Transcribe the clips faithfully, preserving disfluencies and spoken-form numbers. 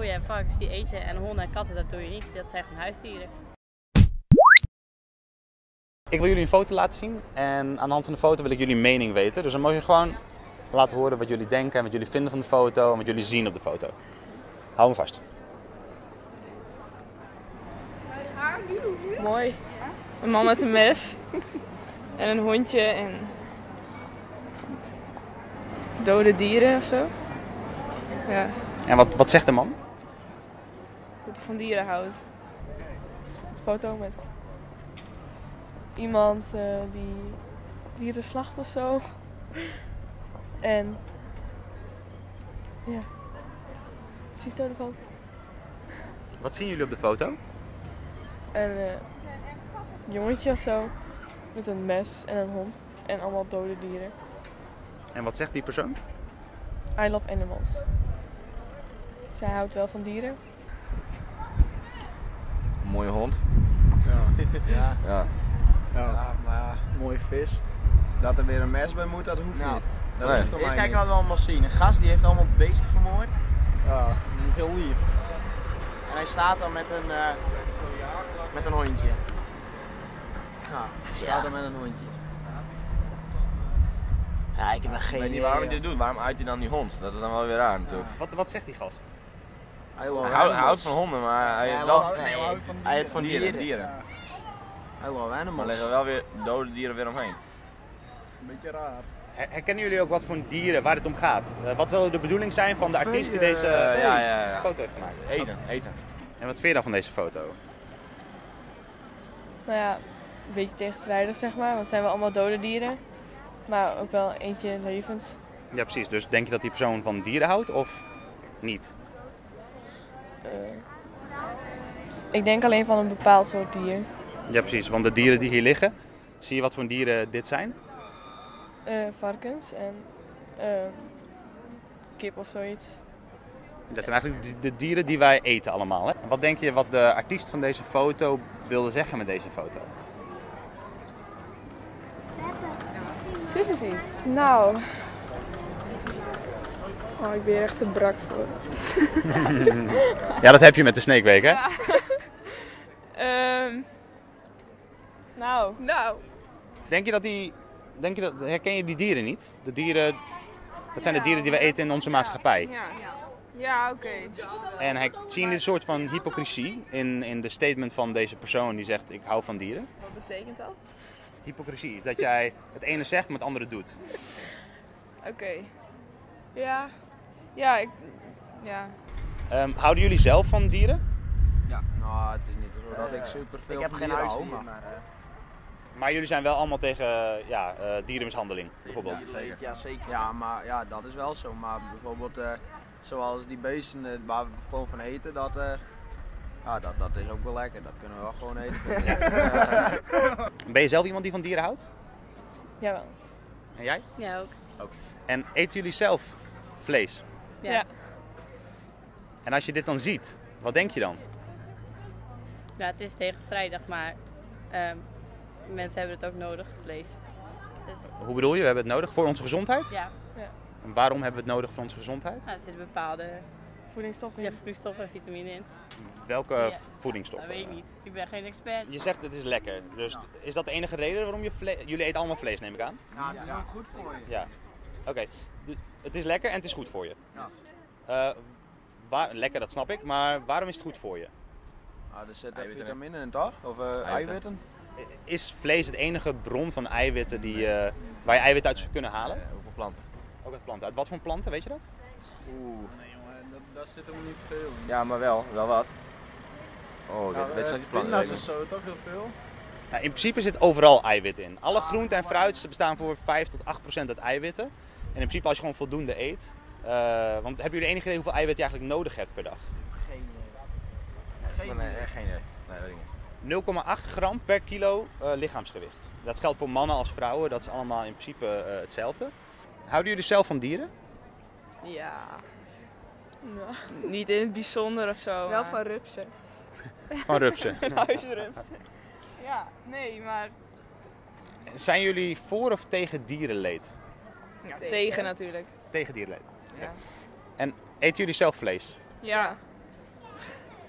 koeien en varkens, die eet je. En honden en katten, dat doe je niet. Dat zijn gewoon huisdieren. Ik wil jullie een foto laten zien en aan de hand van de foto wil ik jullie mening weten. Dus dan mag je gewoon laten horen wat jullie denken en wat jullie vinden van de foto en wat jullie zien op de foto. Hou me vast. Mooi. Een man met een mes. En een hondje en dode dieren of zo. Ja, En wat, wat zegt de man? dat hij van dieren houdt. Een foto met iemand uh, die dieren slacht of zo. En ja, precies zo ervan. Wat zien jullie op de foto? Een uh, jongetje of zo met een mes en een hond en allemaal dode dieren. En wat zegt die persoon? I love animals. Zij houdt wel van dieren. Een mooie hond. Ja. Ja. Ja. Ja, maar ja, mooie vis. Dat er weer een mes bij moet, dat hoeft Nou, niet. Dat nee. hoeft voor Eerst mij kijken niet. wat we allemaal zien. Een gast die heeft allemaal beesten vermoord. Ja, niet heel lief. En hij staat dan met een, uh, met een hondje. Ja, staat er met een hondje. Ja, ik heb er Ik geen weet niet idee. waarom hij dit doet. Waarom uit hij dan die hond? Dat is dan wel weer raar natuurlijk. Wat, wat zegt die gast? Hij love Hij houdt, hij houdt animals. van honden, maar hij Ja, heeft hij wel houdt- nee, hij houdt van hij heeft van dieren. dieren. dieren. Ja. Hij love Maar er animals. liggen wel weer dode dieren weer omheen. Een beetje raar. Her- Herkennen jullie ook wat voor dieren, waar het om gaat? Uh, wat zal de bedoeling zijn van de Vee, artiest die eh, deze Uh, uh, ja, ja, ja. foto heeft gemaakt? Eten, eten. En wat vind je dan van deze foto? Nou ja, een beetje tegenstrijdig zeg maar, want het zijn wel allemaal dode dieren. Maar ook wel eentje levend. Ja, precies. Dus denk je dat die persoon van dieren houdt of niet? Uh, ik denk alleen van een bepaald soort dier. Ja, precies. Want de dieren die hier liggen, zie je wat voor dieren dit zijn? Uh, varkens en uh, kip of zoiets. Dat zijn eigenlijk de- de dieren die wij eten allemaal. Hè? Wat denk je wat de artiest van deze foto wilde zeggen met deze foto? Zus is iets. Nou. Oh, ik ben hier echt te brak voor. Ja, dat heb je met de Snake Week, hè? Ja. um, nou. Nou. Denk je dat die... Denk je dat, herken je die dieren niet? De dieren... Dat zijn de dieren die we eten in onze maatschappij. Ja, ja oké. En hij zie je een soort van hypocrisie in, in de statement van deze persoon die zegt ik hou van dieren? Wat betekent dat? Hypocrisie is dat jij het ene zegt maar het andere doet. Oké. Okay. Ja. Ja, ik... Ja. Um, houden jullie zelf van dieren? Nou, het is niet zo dat ik super veel Ik heb van geen dieren huisdier, hou, maar... maar... uh, Maar jullie zijn wel allemaal tegen ja, uh, dierenmishandeling, bijvoorbeeld. Ja, zeker. ja, zeker. Ja, maar ja, dat is wel zo. Maar bijvoorbeeld, uh, zoals die beesten uh, waar we gewoon van eten, dat, uh, ja, dat, dat is ook wel lekker. Dat kunnen we wel gewoon eten. Ben je zelf iemand die van dieren houdt? Jawel. En jij? Ja, ook. En eten jullie zelf vlees? Ja. Ja. En als je dit dan ziet, wat denk je dan? Ja, het is tegenstrijdig, maar um, mensen hebben het ook nodig, vlees. Dus, Hoe bedoel je? We hebben het nodig voor onze gezondheid? ja, En waarom hebben we het nodig voor onze gezondheid? nou, er zitten bepaalde Voedingsstoffen. ja, voedingsstoffen en vitamine in. Welke Ja. voedingsstoffen? Dat weet ik niet. Ik ben geen expert. Je zegt het is lekker. Dus is dat de enige reden waarom je vlees... Jullie eten allemaal vlees, neem ik aan? Ja, dat is ook goed voor je. Ja. Oké. Okay. Het is lekker en het is goed voor je. Ja. Uh, waar... Lekker, dat snap ik. Maar waarom is het goed voor je? Ah, er zitten Eiwitten. vitamine in, toch? Of uh, eiwitten. Eiwitten. Is vlees het enige bron van eiwitten die, uh, waar je eiwitten uit zou kunnen halen? Uh, hoeveel planten? Ook uit planten. Uit wat voor planten, weet je dat? Oeh. Nee jongen, dat, dat zit er niet veel in. Ja, maar wel. Wel wat. Oh, Ja, dit weet je uh, nog die planten? pinda's en zo, toch heel veel? Nou, in principe zit overal eiwit in. Alle groenten en fruit bestaan voor vijf tot acht procent uit eiwitten. En in principe als je gewoon voldoende eet. Uh, want hebben jullie enig idee hoeveel eiwit je eigenlijk nodig hebt per dag? Geen idee. Geen idee. Nee, geen idee. Nee, weet ik niet. nul komma acht gram per kilo uh, lichaamsgewicht. Dat geldt voor mannen als vrouwen, dat is allemaal in principe uh, hetzelfde. Houden jullie zelf van dieren? Ja. Nou. Niet in het bijzonder of zo. Wel maar- van rupsen. Van rupsen. Een huisrups. Ja, nee, maar Zijn jullie voor of tegen dierenleed? ja, Tegen. tegen natuurlijk. Tegen dierenleed. Ja. En eten jullie zelf vlees? Ja.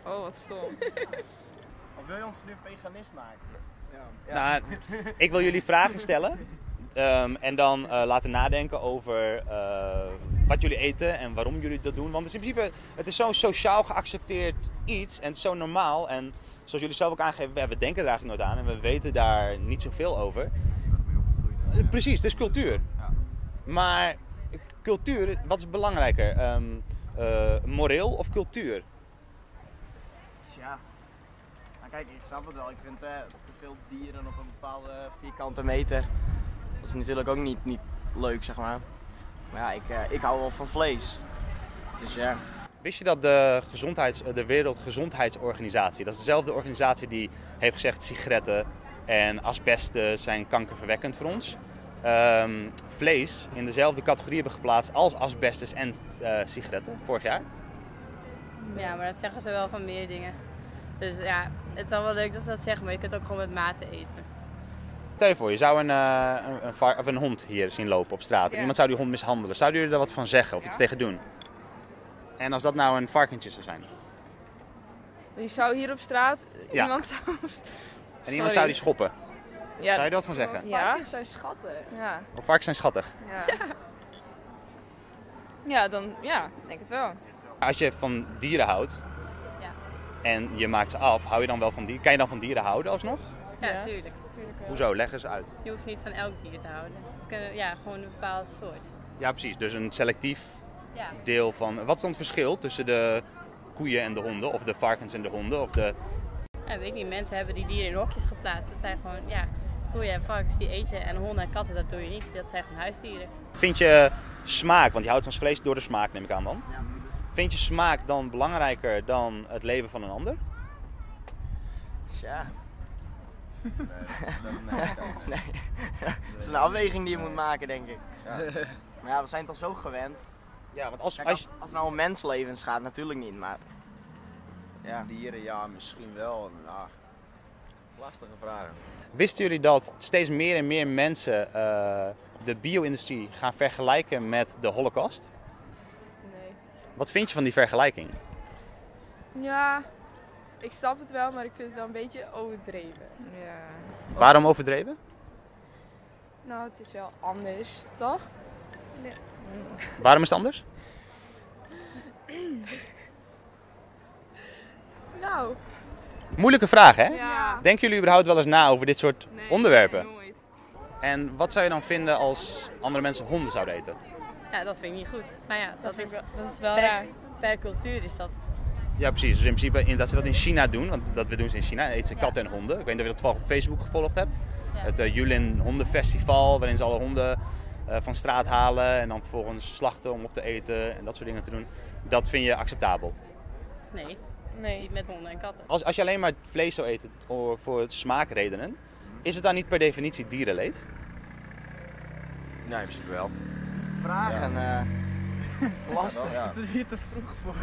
Oh, wat stom. Of wil je ons nu veganist maken? Ja. Nou, ik wil jullie vragen stellen um, en dan uh, laten nadenken over uh, wat jullie eten en waarom jullie dat doen. Want in principe, het is zo'n sociaal geaccepteerd iets en het is zo normaal. En zoals jullie zelf ook aangeven, we denken er eigenlijk nooit aan en we weten daar niet zoveel over. Uh, precies, het is cultuur. Maar cultuur, wat is belangrijker? Um, uh, moreel of cultuur? Ja. Nou kijk, ik snap het wel. Ik vind eh, te veel dieren op een bepaalde vierkante meter. Dat is natuurlijk ook niet, niet leuk, zeg maar. Maar ja, ik, eh, ik hou wel van vlees. Dus ja. Wist je dat de, gezondheids, de Wereldgezondheidsorganisatie, dat is dezelfde organisatie die heeft gezegd sigaretten en asbesten zijn kankerverwekkend voor ons, um, vlees in dezelfde categorie hebben geplaatst als asbestes en uh, sigaretten vorig jaar? Ja, maar dat zeggen ze wel van meer dingen. Dus ja, het is wel wel leuk dat ze dat zeggen, maar je kunt ook gewoon met mate eten. Stel je voor, je zou een, uh, een, een, var- of een hond hier zien lopen op straat. En Ja. iemand zou die hond mishandelen. Zouden jullie daar wat van zeggen of iets tegen doen? En als dat nou een varkentje zou zijn? Die zou hier op straat, Ja. iemand zou... En iemand zou die schoppen. Ja. Zou je er wat van zeggen? Ja. Varkens zijn schatten. Ja. Of varkens zijn schattig. Ja. Ja, dan ja, denk het wel. Als je van dieren houdt Ja, en je maakt ze af, hou je dan wel van dieren? Kan je dan van dieren houden alsnog? ja, Ja. tuurlijk. Tuurlijk wel. Hoezo? Leg eens uit. Je hoeft niet van elk dier te houden. Het kunnen, ja, gewoon een bepaald soort. Ja, precies. Dus een selectief Ja. deel van... Wat is dan het verschil tussen de koeien en de honden? Of de varkens en de honden? Of de... Ja, weet ik niet. Mensen hebben die dieren in hokjes geplaatst. Dat zijn gewoon, ja, koeien en varkens die eten en honden en katten, dat doe je niet. Dat zijn gewoon huisdieren. Vind je smaak, want je houdt van vlees door de smaak, neem ik aan dan. Vind je smaak dan belangrijker dan het leven van een ander? Tja. Nee. Dat is een afweging die je moet maken, denk ik. Maar ja, we zijn toch zo gewend. Ja, want als, Kijk, als, als, als het nou om menslevens gaat, natuurlijk niet, maar... Ja. Dieren, ja, misschien wel. Ja. Lastige vragen. wisten jullie dat steeds meer en meer mensen uh, de bio-industrie gaan vergelijken met de Holocaust? Nee. Wat vind je van die vergelijking? Ja, ik snap het wel, maar ik vind het wel een beetje overdreven. Ja. Waarom overdreven? Nou, het is wel anders, toch? Waarom is het anders? Nou, Moeilijke vraag, hè? Ja. Denken jullie überhaupt wel eens na over dit soort Nee, onderwerpen? nee, nooit. En wat zou je dan vinden als andere mensen honden zouden eten? Ja, dat vind ik niet goed. Maar ja, dat, Dat, vind is ik wel, dat is wel per, raar. per cultuur is dat. Ja, precies. Dus in principe in, dat ze dat in China doen, want dat we doen ze in China, eten ze Ja. katten en honden. Ik weet niet of je dat toevallig op Facebook gevolgd hebt. Ja. Het uh, Yulin hondenfestival, waarin ze alle honden uh, van straat halen en dan vervolgens slachten om op te eten en dat soort dingen te doen. Dat vind je acceptabel? Nee, Nee. niet met honden en katten. Als, als je alleen maar vlees zou eten voor, voor smaakredenen, is het dan niet per definitie dierenleed? Nee, in principe wel. Vragen, eh lastig. Ja. Het is hier te vroeg voor.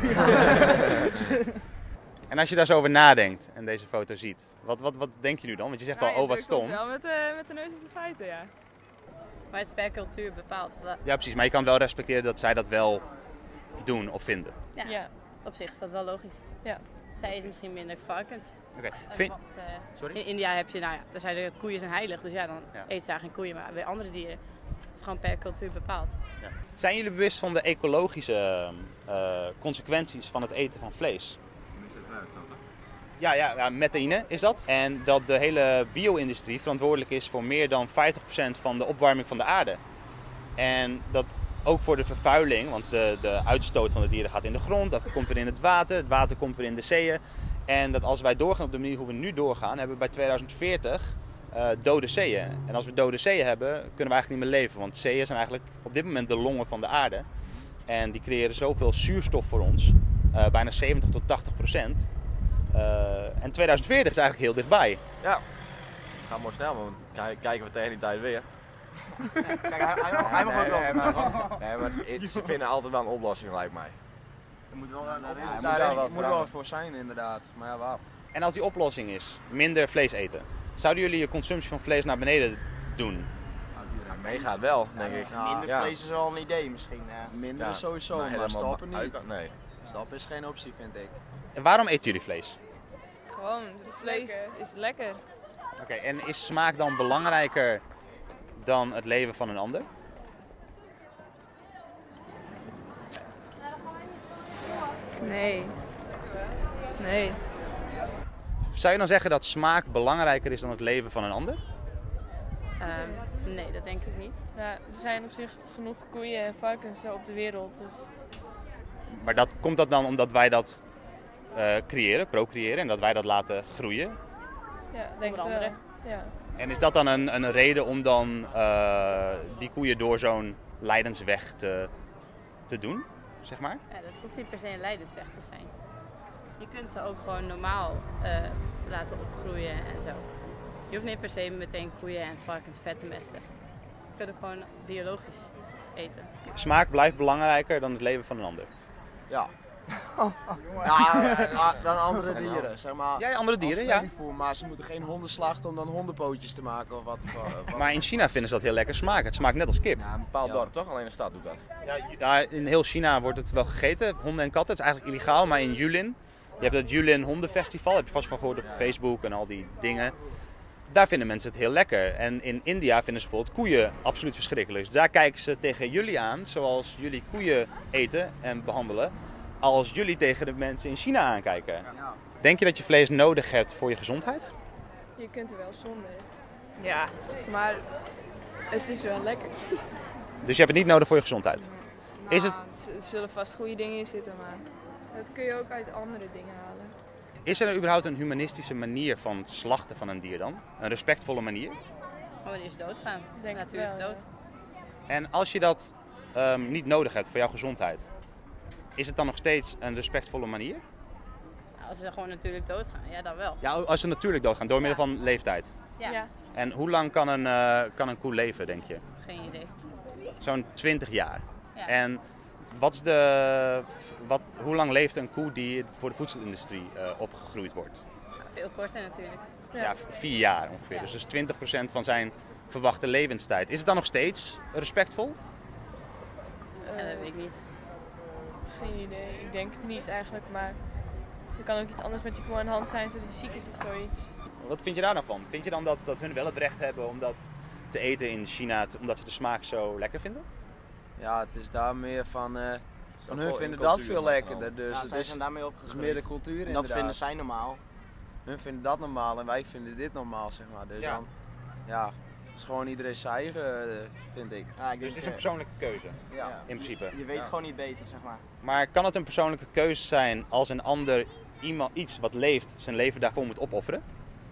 En als je daar zo over nadenkt en deze foto ziet, wat, wat, wat denk je nu dan? Want je zegt Ja, al, je oh wat drukt ons stom. wel met, uh, met de neus op de feiten, ja. Maar het is per cultuur bepaald. Wa- Ja, precies. Maar je kan wel respecteren dat zij dat wel doen of vinden. Ja, Ja. op zich is dat wel logisch. Ja. Zij eten misschien minder varkens. Oké. En Vind... wat, eh, Sorry? in India heb je, nou ja, daar zijn de koeien zijn heilig. Dus ja, dan Ja. eten ze daar geen koeien, maar weer andere dieren. Het is gewoon per cultuur bepaald. Zijn jullie bewust van de ecologische uh, consequenties van het eten van vlees? Ja, ja, ja, methane is dat. En dat de hele bio-industrie verantwoordelijk is voor meer dan vijftig procent van de opwarming van de aarde. En dat ook voor de vervuiling, want de, de uitstoot van de dieren gaat in de grond, dat komt weer in het water, het water komt weer in de zeeën. En dat als wij doorgaan op de manier hoe we nu doorgaan, hebben we bij tweeduizend veertig uh, dode zeeën. En als we dode zeeën hebben, kunnen we eigenlijk niet meer leven, want zeeën zijn eigenlijk op dit moment de longen van de aarde. En die creëren zoveel zuurstof voor ons, uh, bijna zeventig tot tachtig procent. Uh, en tweeduizend veertig is eigenlijk heel dichtbij. Ja. Gaat maar snel, want kijk- kijken we tegen die tijd weer. Kijk, hij, hij, mag- hij mag ook wel nee, wat zeggen. maar, nee, maar het- ze vinden altijd wel een oplossing, lijkt mij. Er moet wel een Ja, oplossing moet zijn. daar wel moet wel vragen. wat voor zijn inderdaad. Maar ja, wat? En als die oplossing is minder vlees eten, zouden jullie je consumptie van vlees naar beneden doen? Ja, meegaat wel, denk ik. Minder Ja. vlees is wel een idee misschien. eh. Minder Ja. is sowieso, Nou, maar helemaal stoppen uit- niet. Nee. Stappen is geen optie, vind ik. En waarom eten jullie vlees? Gewoon, het vlees lekker. is lekker. Oké, en is smaak dan belangrijker dan het leven van een ander? Nee. Nee. Zou je dan zeggen dat smaak belangrijker is dan het leven van een ander? Ehm, nee, dat denk ik niet. Ja, er zijn op zich genoeg koeien en varkens zo op de wereld. Dus Maar dat, komt dat dan omdat wij dat uh, creëren, procreëren en dat wij dat laten groeien? ja, denk Onder het wel. andere. Ja. En is dat dan een, een reden om dan uh, die koeien door zo'n lijdensweg te, te doen, zeg maar? Ja, dat hoeft niet per se een lijdensweg te zijn. Je kunt ze ook gewoon normaal uh, laten opgroeien en zo. Je hoeft niet per se meteen koeien en varkens vet te mesten. Je kunt ook gewoon biologisch eten. Smaak blijft belangrijker dan het leven van een ander. Ja. Ja, ja, dan andere dieren, zeg maar. Ja, andere dieren, ja. Voor, maar ze moeten geen honden slachten om dan hondenpootjes te maken of wat. wat. Maar in China vinden ze dat heel lekker smaken. Het smaakt net als kip. Ja, een bepaald Ja. dorp toch? Alleen de stad doet dat. Ja, in heel China wordt het wel gegeten, honden en katten. Het is eigenlijk illegaal, maar in Yulin, je hebt het Yulin Hondenfestival, heb je vast van gehoord op Facebook en al die dingen. Daar vinden mensen het heel lekker. En in India vinden ze bijvoorbeeld koeien absoluut verschrikkelijk. Dus daar kijken ze tegen jullie aan, zoals jullie koeien eten en behandelen, als jullie tegen de mensen in China aankijken. Ja. Denk je dat je vlees nodig hebt voor je gezondheid? Je kunt er wel zonder. Ja. Maar het is wel lekker. Dus je hebt het niet nodig voor je gezondheid? Is het- Nou, er zullen vast goede dingen in zitten, maar Dat kun je ook uit andere dingen halen. Is er überhaupt een humanistische manier van slachten van een dier dan? Een respectvolle manier? Gewoon wanneer ze doodgaan. denk het Natuurlijk wel. dood. En als je dat um, niet nodig hebt voor jouw gezondheid, is het dan nog steeds een respectvolle manier? Nou, als ze gewoon natuurlijk doodgaan, ja dan wel. Ja, als ze natuurlijk doodgaan, door middel van leeftijd. Ja, ja. En hoe lang kan een, uh, kan een koe leven, denk je? geen idee. Zo'n twintig jaar. Ja. En wat is de, wat, hoe lang leeft een koe die voor de voedselindustrie uh, opgegroeid wordt? Veel korter natuurlijk. Ja, Ja. v- vier jaar ongeveer. Ja. Dus, dus twintig procent van zijn verwachte levenstijd. Is het dan nog steeds respectvol? Ja, dat Eh, weet ik niet. geen idee. Ik denk het niet eigenlijk, maar er kan ook iets anders met je koe aan de hand zijn, zodat hij ziek is of zoiets. Wat vind je daar nou van? Vind je dan dat, dat hun wel het recht hebben om dat te eten in China, te- omdat ze de smaak zo lekker vinden? Ja, het is daar meer van. eh van hun in de vinden dat cultuur veel nog lekkerder. Dus Ja, het zij is, zijn daarmee het is meer opgegroeid. de cultuur En dat inderdaad. vinden zij normaal. Hun vinden dat normaal en wij vinden dit normaal, zeg maar. Dus Ja. dan, ja, het is gewoon iedereen zijn eigen, eh, vind ik. Ja, ik Dus het denk, is een eh, persoonlijke keuze, Ja. in principe. Je weet Ja. gewoon niet beter, zeg maar. Maar kan het een persoonlijke keuze zijn als een ander iemand, iets wat leeft, zijn leven daarvoor moet opofferen?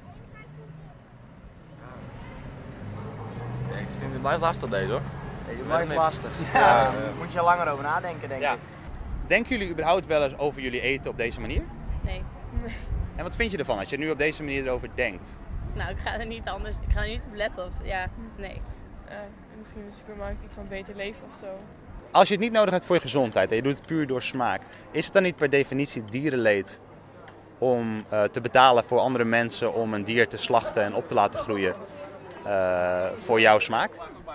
Ja, ik vind het blijft lastig deze hoor. Je blijft lastig. Ja, Ja. moet je langer over nadenken, denk Ja. ik. Denken jullie überhaupt wel eens over jullie eten op deze manier? Nee. En wat vind je ervan als je nu op deze manier erover denkt? Nou, ik ga er niet anders. Ik ga er niet op letten of ja, nee. Eh, misschien in de supermarkt iets van beter leven of zo. Als je het niet nodig hebt voor je gezondheid en je doet het puur door smaak, is het dan niet per definitie dierenleed om uh, te betalen voor andere mensen om een dier te slachten en op te laten groeien uh, voor jouw smaak?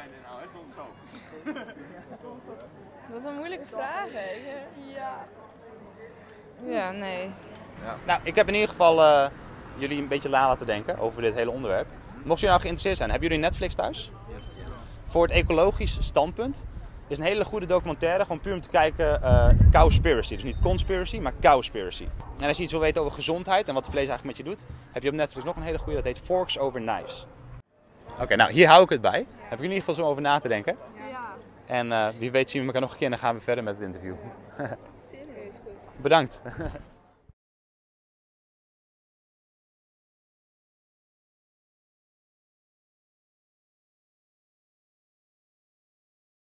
Wat een moeilijke vraag, hè? Ja. Ja, nee. Nou, ik heb in ieder geval uh, jullie een beetje na laten denken over dit hele onderwerp. Mocht je nou geïnteresseerd zijn, hebben jullie Netflix thuis? Voor het ecologisch standpunt. Het is een hele goede documentaire, gewoon puur om te kijken, uh, Cowspiracy. Dus niet conspiracy, maar Cowspiracy. En als je iets wil weten over gezondheid en wat vlees eigenlijk met je doet, heb je op Netflix nog een hele goede, dat heet Forks Over Knives. Oké, okay, nou hier hou ik het bij. Heb ik in ieder geval zo over na te denken. Ja. En uh, wie weet zien we elkaar nog een keer en dan gaan we verder met het interview. Serieus goed. Bedankt.